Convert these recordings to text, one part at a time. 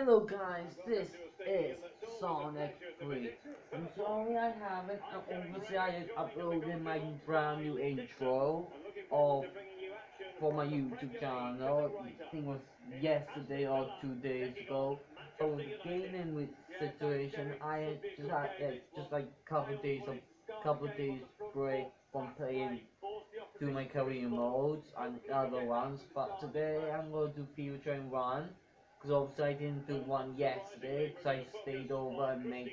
Hello guys, this is Sonic 3. I'm sorry I haven't, obviously I uploaded my brand new intro of, for my YouTube channel. I think it was yesterday or 2 days ago. But with the gaming with situation, I just had just like couple days break from playing through my career modes and other ones. But today I'm going to do Future and One. Because obviously I didn't do one yesterday because I stayed over and made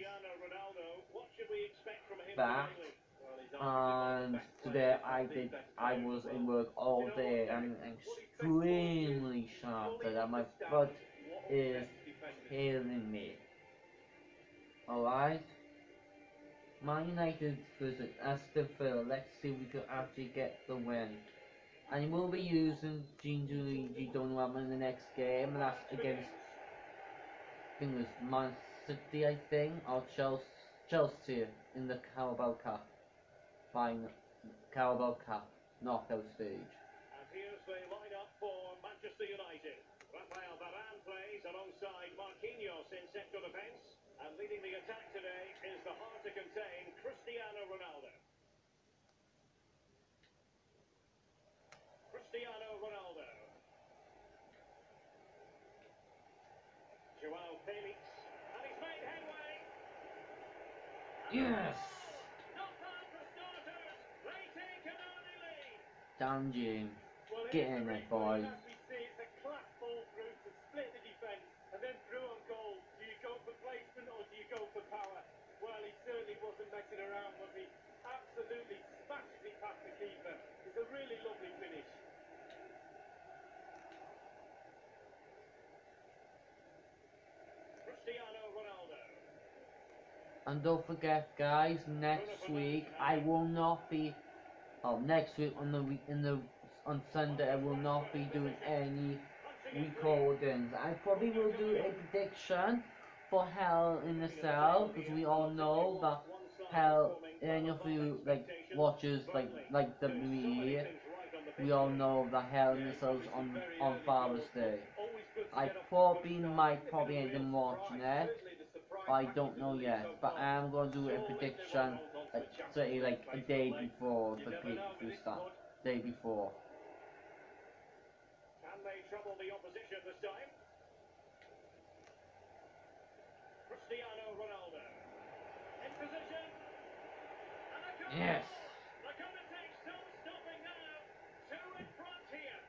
back. And today I was in work all day. I'm extremely shattered and my butt is killing me. Alright? Man United versus Aston Villa. Let's see if we can actually get the win. And we'll be using Gianluigi Donnarumma in the next game, and that's against, I think it was Man City, I think, or Chelsea in the Carabao Cup final, Carabao Cup knockout stage. And here's the lineup for Manchester United. Rafael Varane plays alongside Marquinhos in central defence, and leading the attack today is the hard to contain Cristiano Ronaldo. Cristiano Ronaldo. Joao Felix, and he's made headway. Yes! Not time for starters. They take an early lead. Down, Jim. Get in there, boy. As we see, it's a class ball through to split the defence and then through on goal. Do you go for placement or do you go for power? Well, he certainly wasn't messing around, was he? Absolutely smashes it past the keeper. It's a really lovely finish. Cristiano Ronaldo. And don't forget, guys, next week I will not be. Oh, next week on the on Sunday I will not be doing any recordings. I probably will do a prediction for Hell in the Cell because we all know that Hell. Any of you like watchers like WWE, we all know that Hell in the Cell is on Father's Day. I probably end up watching it. I don't know yet, but I am going to do a prediction, say like a day before the pay-per-view start. Day before. Can they trouble the opposition this time? Cristiano Ronaldo. In position. And a goal. Yes. The commentates don't stopping now. Two in front here.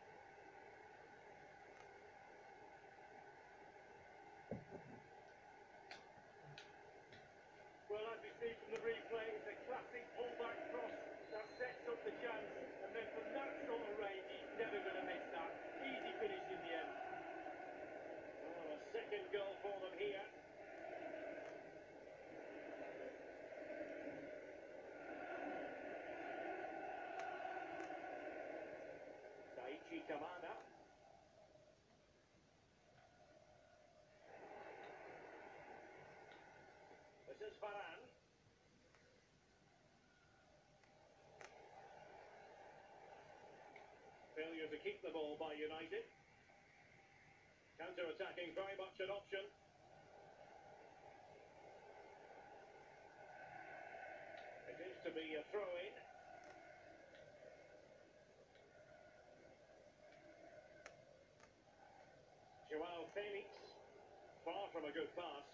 Well, as we see from the replay, it's a classic pullback cross that sets up the chance, and then from that sort of range, he's never going to miss that. Easy finish in the end. Oh, a second goal for them here. Daichi Kamada. This is Varane. Failure to keep the ball by United. Counter-attacking very much an option. It is to be a throw-in. Joao Felix. Far from a good pass.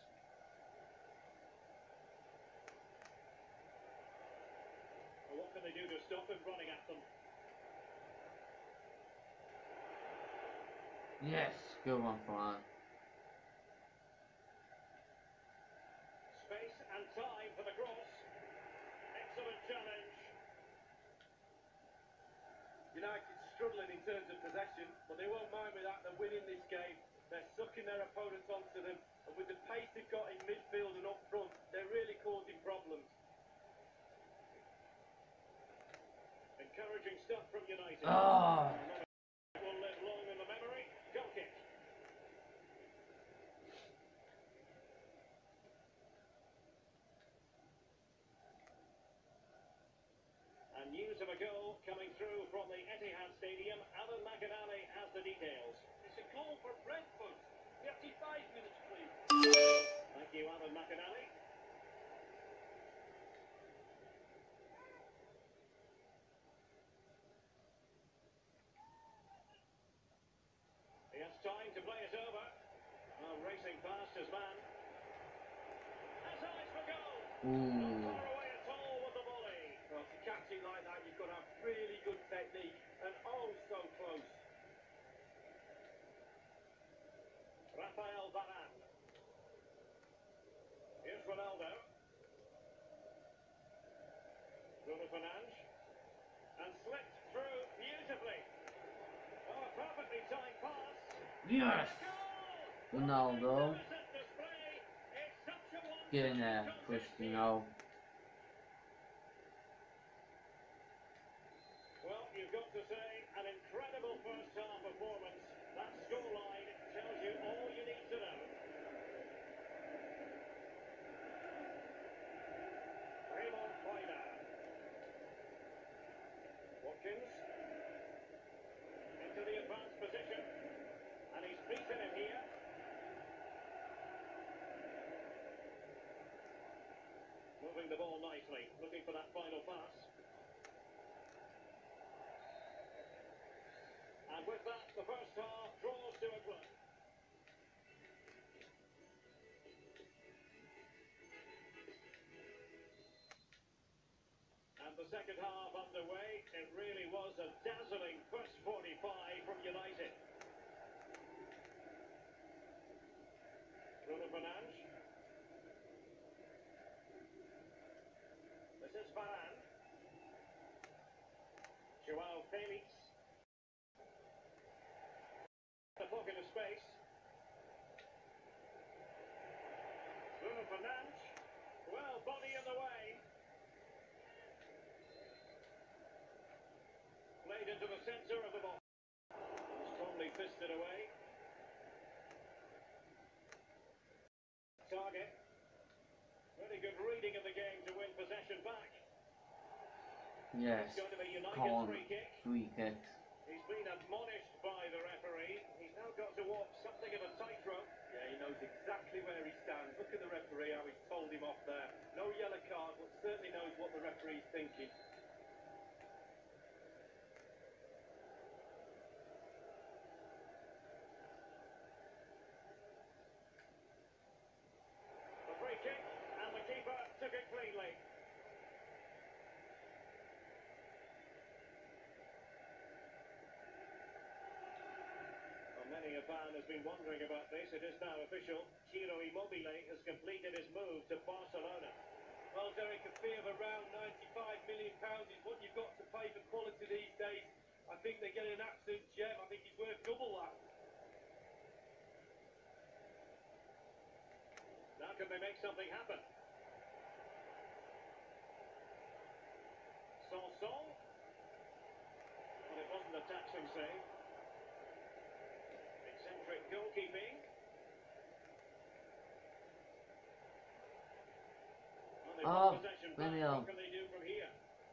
Well, what can they do to stop him running at them? Yes. Good one, Fran. Space and time for the cross. Excellent challenge. United struggling in terms of possession, but they won't mind with that. They're winning this game. They're sucking their opponents onto them, and with the pace they've got in midfield and up front, they're really causing problems. Encouraging stuff from United. Oh. Will live long in the memory. Goal kick. And news of a goal coming through from the Etihad Stadium. Alan McInally has the details. It's a goal for Brentford. 35 minutes. you, Alan McInally. He has time to play it over. Well, racing past his man. Has eyes for goal. Not far away at all with the volley. Well, to catch it like that, you've got to have really good technique, and oh, so close. Rafael Varane. Here's Ronaldo. Bruno Fernandes. And slipped through beautifully. Oh, a perfectly timed pass. Yes! Ronaldo. Get in there, Cristiano. Well, you've got to say, an incredible first half performance. That scoreline tells you all you need to know. Raymond Poida. Watkins. Into the advanced position. And he's beaten him here. Moving the ball nicely, looking for that final pass. And with that, the first half draws to a close. And the second half underway. It really was a dazzling first 45 from United. Bruno Fernandes. This is Varane. Joao Felix. The pocket of space. Bruno Fernandes. Well, body in the way. Played into the centre of the ball. Strongly fisted away. Target. Really good reading of the game to win possession back. Yes. It's going to be United's Come on. free kick. Free kicks. He's been admonished by the referee. He's now got to walk something of a tightrope. Yeah, he knows exactly where he stands. Look at the referee, how he's told him off there. No yellow card, but certainly knows what the referee's thinking. The free kick, and the keeper took it cleanly. Many a fan has been wondering about this. It is now official. Ciro Immobile has completed his move to Barcelona. Well, Derek, a fee of around £95 million is what you've got to pay for quality these days. I think they're getting an absolute gem. I think he's worth double that. Now can they make something happen? Sanson. Well, it wasn't a taxing save. Eccentric goalkeeping. Well, they've got possession back. What can they do from here?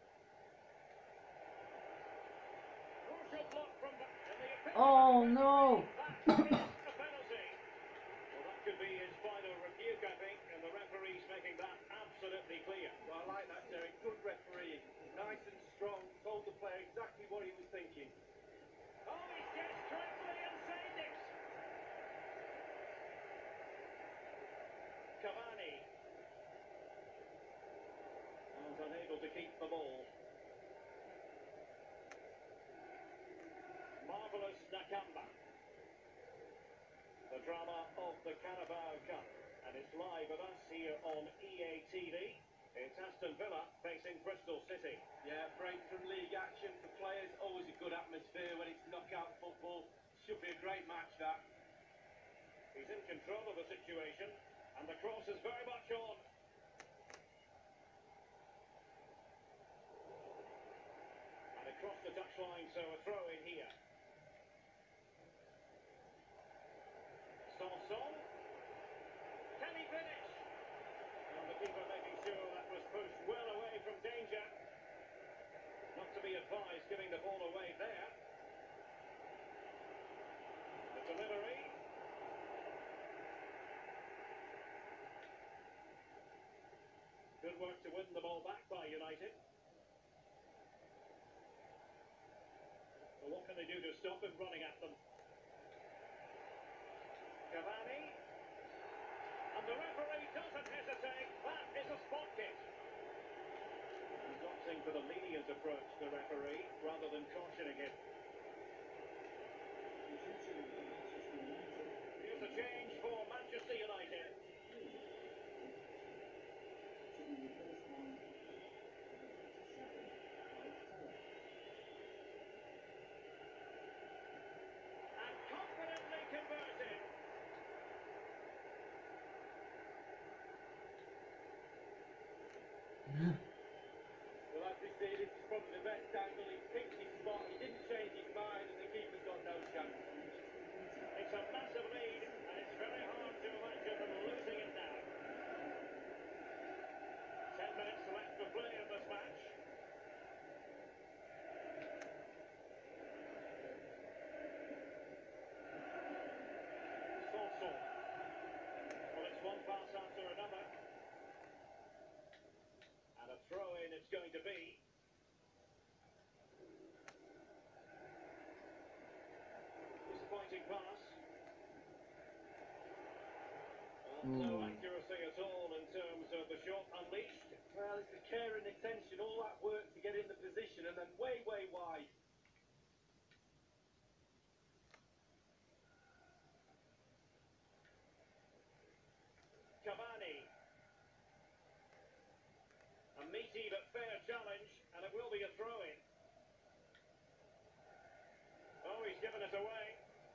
Crucial block from the... Oh no! That is a penalty. Well, that could be his final rebuke, I think, and the referee's making that absolutely clear. Well, I like that, Derek. Good refereeing. Nice and strong. Told the player exactly what he was thinking. Oh, he's guessed correctly and saved it. Cavani. Was unable to keep the ball. Marvellous Nakamba. The drama of the Carabao Cup. And it's live with us here on EA TV. It's Aston Villa facing Bristol City. Yeah, break from league action for players. Always a good atmosphere when it's knockout football. Should be a great match, that. He's in control of the situation. And the cross is very much on. And across the touchline, so a throw in here. Sanson. Can he finish? And the keeper making sure that was pushed well away from danger. Not to be advised giving the ball away there. The delivery. good work to win the ball back by United. Well, what can they do to stop him running at them? Cavani. And the referee doesn't hesitate. That is a spot kick. He's opting for the lenient approach, the referee, rather than cautioning him. Here's a change for Manchester United. And confidently converted. Well, as we say, this is probably the best angle. He picked his spot, he didn't change his mind, and the keeper's got no chance. It's a massive lead, and it's very hard to imagine them losing it now. 10 minutes left to play in this match. Soso. Well, it's one pass after another. And a throw-in it's going to be. Disappointing pass. No accuracy at all in terms of the shot unleashed. Well, it's the care and attention, all that work to get in the position, and then way wide. Cavani. A meaty but fair challenge, and it will be a throw-in. Oh, he's given it away.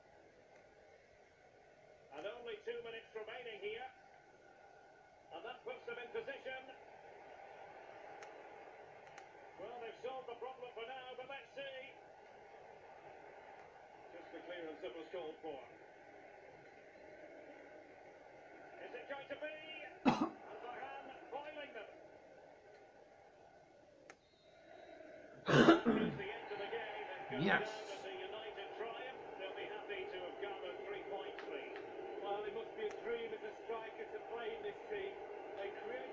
And only 2 minutes remaining here. And that puts them in position. Well, they've solved the problem for now, but let's see. Just the clearance that was called for. Is it going to be? And Varane foiling them. That is the end of the game. It goes Yes. down as a United triumph. They'll be happy to have gathered 3 points lead. Well, it must be a dream as a striker to play in this team. They create.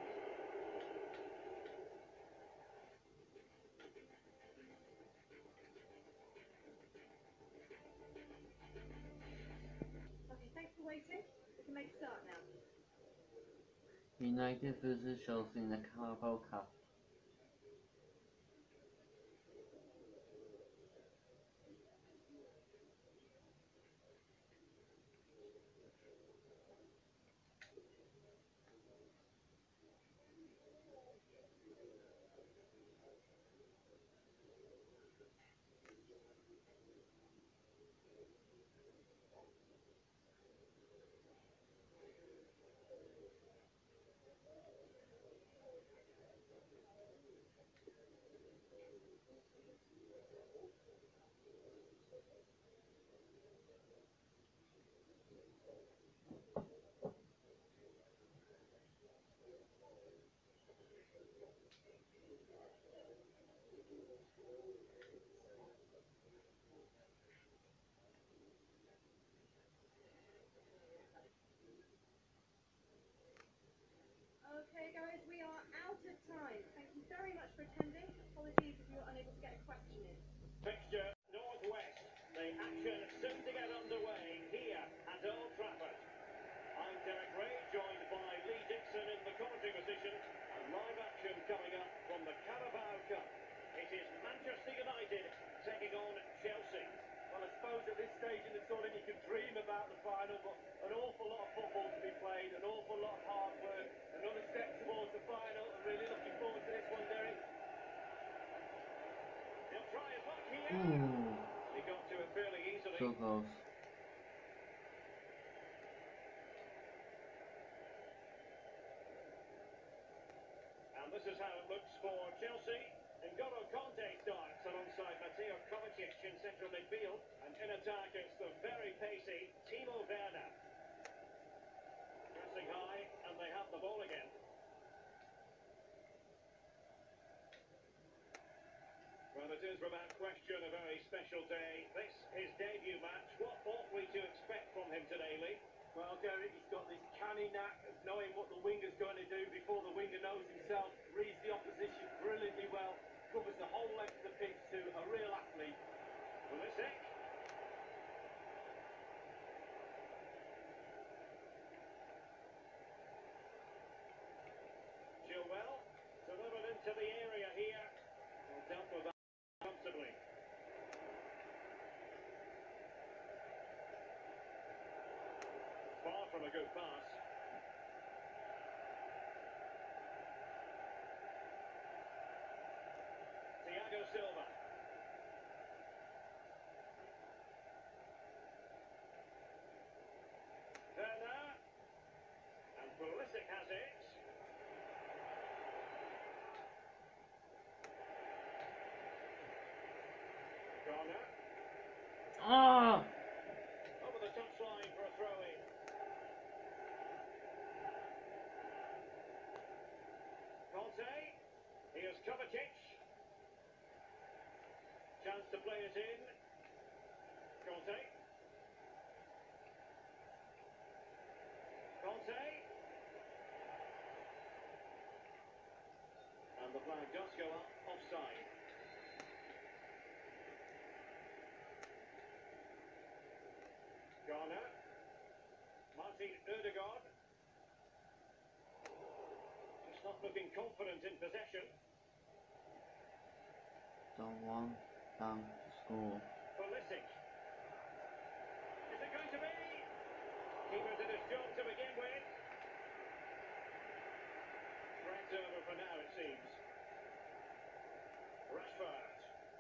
Okay, thanks for waiting. We can make a start now. United versus Chelsea in the Carabao Cup. Okay, guys, we are out of time. Thank you very much for attending. Apologies if you were unable to get a question in. Fixture northwest. The action soon to get underway here at Old Trafford. I'm Derek Ray, joined by Lee Dixon in the commentary position, and live action coming up from the Carabao Cup. It is Manchester United taking on Chelsea. Well, I suppose at this stage in the tournament you can dream about the final, but an awful lot of football to be played, an awful lot of hard work, another step towards the final. I'm really looking forward to this one, Derek. He'll try his luck here. Ooh, He got to it fairly easily. so close. And this is how it looks for Chelsea. N'Golo Kanté starts alongside Mateo Kovacic in central midfield. And in attack it's the very pacey Timo Werner. Pressing high, and they have the ball again. Well, it is without question a very special day. This his debut match. What ought we to expect from him today, Lee? Well, Derek, he's got this canny knack of knowing what the winger's going to do before the winger knows himself. Pulisic. Chilwell delivered into the area here. Well, dealt with that comfortably. Far from a good pass. Thiago Silva. Werner. And Pulisic has it. Corner. Ah! Over the touchline for a throw-in. Conte. Here's Kovacic. Chance to play it in. Conte. Conte. And the flag does go up offside. Garner. Martin Ødegaard. Just not looking confident in possession. Don't want them to score. Pulisic. Is it going to be? Keeper did his job to begin with. Threat over for now, it seems. Rashford.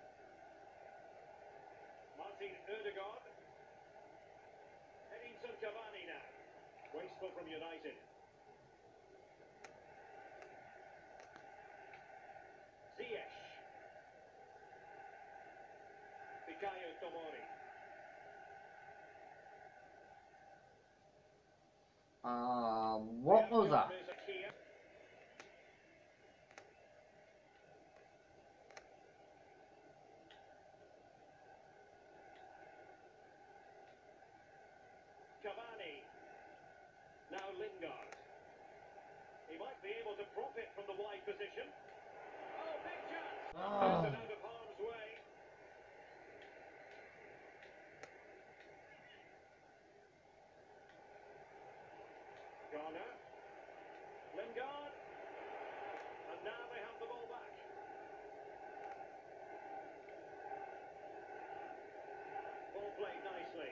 Martin Ødegaard. Edinson Cavani now. Wasteful from United. Ziyech. Fikayo Tomori. What was that? Cavani. Now Lingard. He might be able to profit from the wide position. Oh, big chance! Oh. Out of harm's way. Garner. Lingard. And now they have the ball back. Ball played nicely.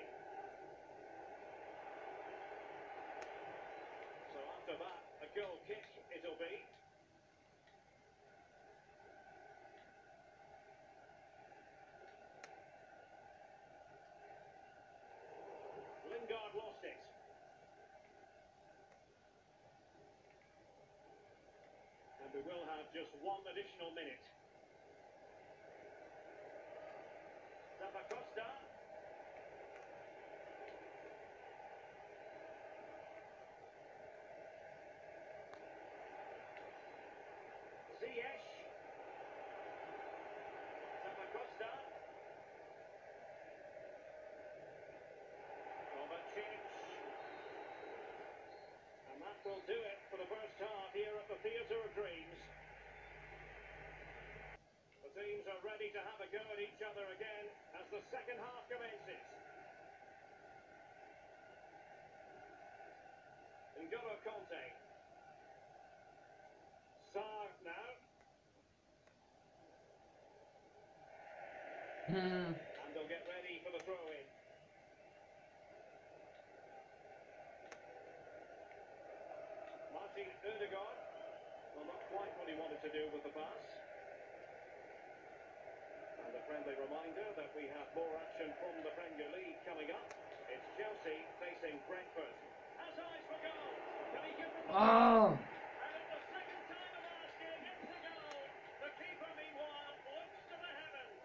So after that, a goal kick it'll be. Lingard lost it. And we will have just one additional minute. Zappacosta. Ziyech. Zappacosta. Kovacic. And that will do it for the first half here at the Theatre of Dreams. The teams are ready to have a go at each other again as the second half commences. N'Golo Conte. Sarr now. And they'll get ready for the throw-in. Martin Ødegaard. Well, not quite what he wanted to do with the pass. And a friendly reminder that we have more action from the Premier League coming up. It's Chelsea facing Brentford. Has eyes for goal. Can he give them the Oh! And at the second time of asking, it's a goal. The keeper, meanwhile, looks to the heavens.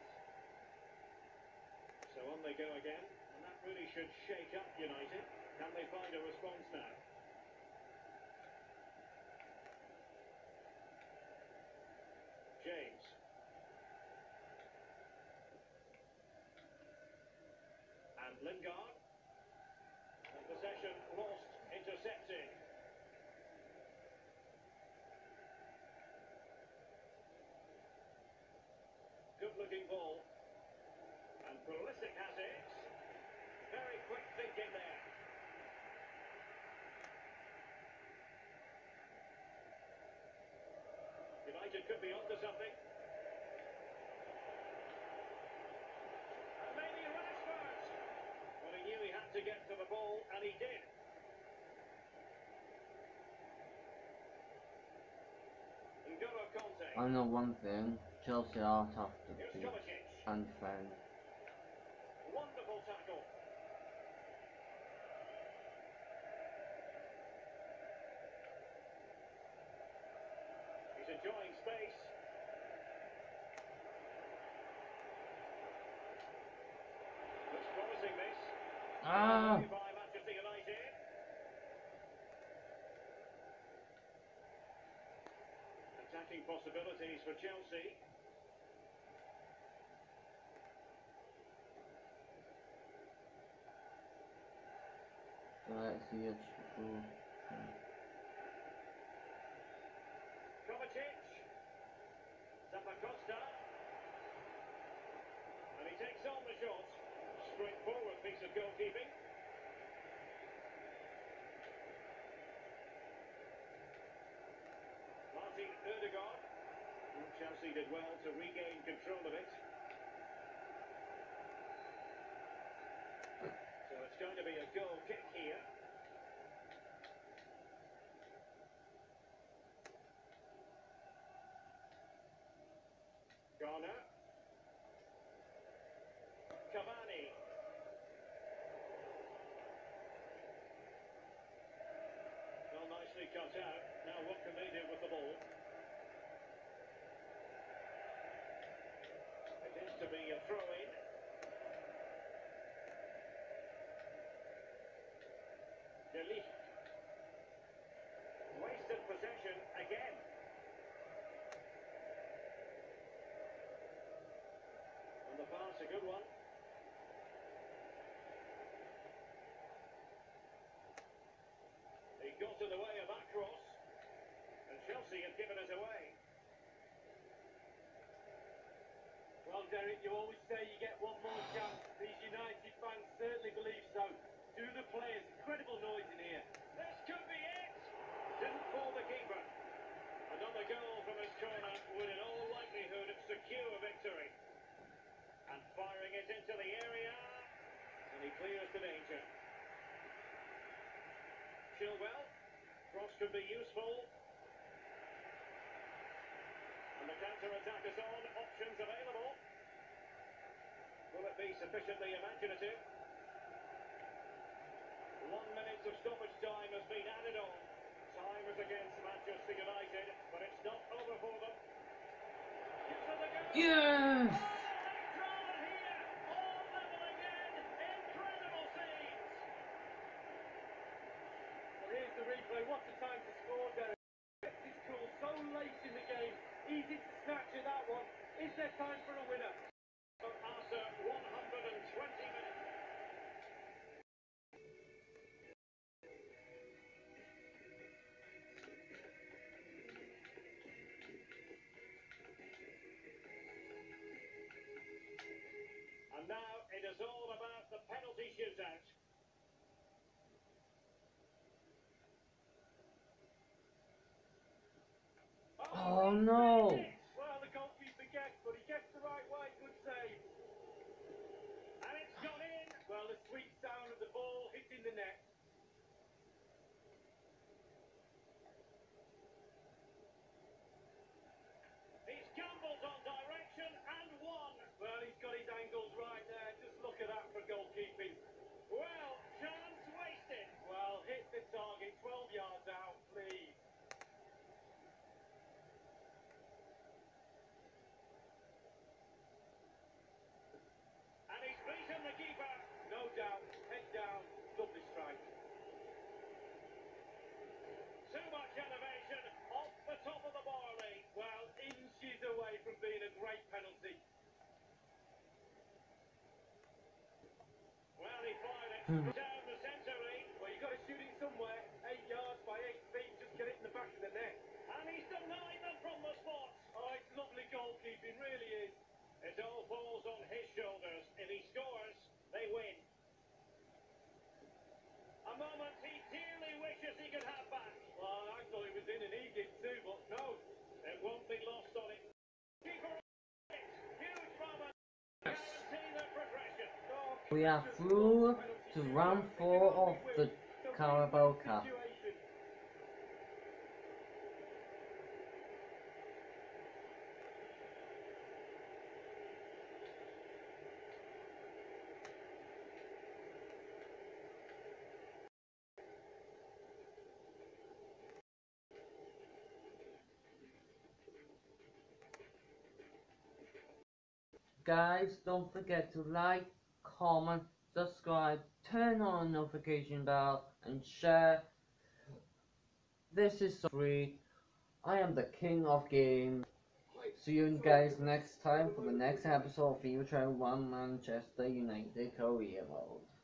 So on they go again, and that really should shake up United. Can they find a response now? James. And Lingard. And possession lost, intercepted. Good looking ball. And Pulisic in there. United could be onto something. And maybe Rashford. Well, he knew he had to get to the ball, and he did. N'Golo Kanté. I know one thing, Chelsea are tough to Here's beat Kovacic. and defend. Wonderful tackle. He's enjoying space. Looks promising, this. Ah! By Manchester United. Attacking possibilities for Chelsea. Let's see it. Kovacic. Zappacosta. And he takes on the shot. Straightforward piece of goalkeeping. Martin Ødegaard. Chelsea did well to regain control of it. So it's going to be a goal kick here. Garner. Cavani. Well, nicely cut out. Now what can they do with the ball? It is to be a throw-in. De Ligt. Wasted possession again. And the pass, a good one. He got in the way of that cross. And Chelsea have given it away. Well, Derek, you always say you get one more chance. These United fans certainly believe so. Do the players. Incredible noise in here. This could be it! Didn't fool the keeper. Another goal from his corner would in all likelihood secure victory. And firing it into the area. And he clears the danger. Chilwell. Cross could be useful. And the counter-attack is on. Options available. Will it be sufficiently imaginative? 1 minute of stoppage time has been added on. Time is against Manchester United, but it's not over for them. Gives them the goal. Yes! They've drawn here. All level again. Incredible scenes. Well, here's the replay. What a time to score, Derek. Kept his cool so late in the game. Easy to snatch at that one. Is there time for a winner? After 120 minutes. And now it is all about the penalty shootout. Oh no! Well, the goalkeeper gets, but he gets the right way. Good save. And it's gone in. Well, the sweet sound of the ball hitting the net. He's gambled on direction and won. Well, he's got his angles right there. Just look at that for goalkeeping. Well, chance wasted. Well, hit the target 12 yards out, please. And he's beaten the keeper. No doubt. Head down. Lovely strike. Too much elevation off the top of the barley. Well, inches away from being a great penalty. Well, he fired it down the century. Well, you've got to shoot it somewhere. 8 yards by 8 feet. Just get it in the back of the net. And he's denied them from the spot. Oh, it's lovely goalkeeping. Really is. It all falls on his shoulders. If he scores, they win. We are through to round 4 of the Carabao Cup. Guys, don't forget to like, comment, subscribe, turn on notification bell, and share. This is free. I am the king of games. See you guys next time for the next episode of FIFA 21 Manchester United Career Mode.